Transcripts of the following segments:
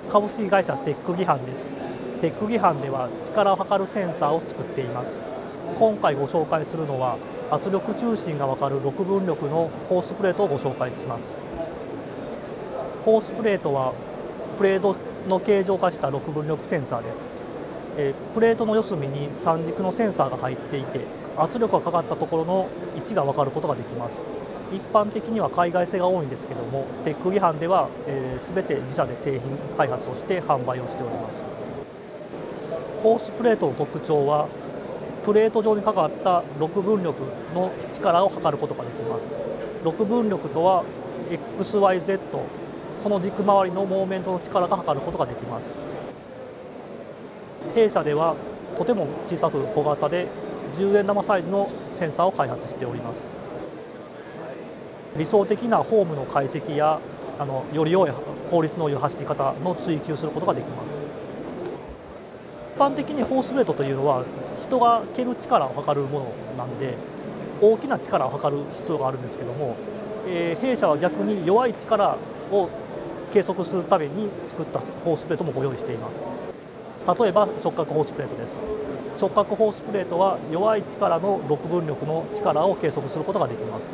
株式会社テックギハンです。テックギハンでは力を測るセンサーを作っています。今回ご紹介するのは圧力中心が分かる6分力のホースプレートをご紹介します。ホースプレートはプレートの形状化した6分力センサーです。プレートの四隅に3軸のセンサーが入っていて、圧力がかかったところの位置が分かることができます。一般的には海外製が多いんですけども、テックギハンでは全て自社で製品開発をして販売をしております。ホースプレートの特徴は、プレート上にかかった6分力の力を測ることができます。6分力とは XYZ、その軸周りのモーメントの力が測ることができます。弊社ではとても小さく小型で10円玉サイズのセンサーを開発しております。理想的なフォームの解析やより良い効率の良い走り方の追求することができます。一般的にホースプレートというのは人が蹴る力を測るものなんで、大きな力を測る必要があるんですけども、弊社は逆に弱い力を計測するために作ったホースプレートもご用意しています。例えば触覚ホースプレートです。触覚ホースプレートは弱い力の6分力の力を計測することができます。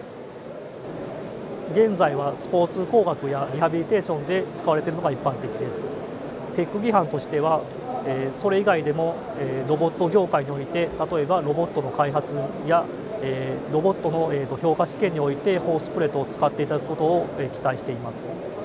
現在はスポーツ工学やリハビリテーションで使われているのが一般的です。テックギハンとしてはそれ以外でもロボット業界において、例えばロボットの開発やロボットの評価試験においてホースプレートを使っていただくことを期待しています。